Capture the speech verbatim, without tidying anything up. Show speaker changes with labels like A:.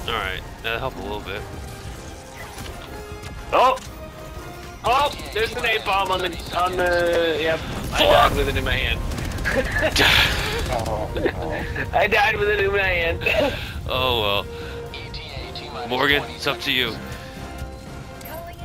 A: Alright, that'll help a little bit.
B: Oh! Oh! There's an A-bomb on the... on the... Yep. I died with it in my hand.
C: Oh, oh.
B: I died with it in my hand.
A: Oh well. Morgan, it's up to you.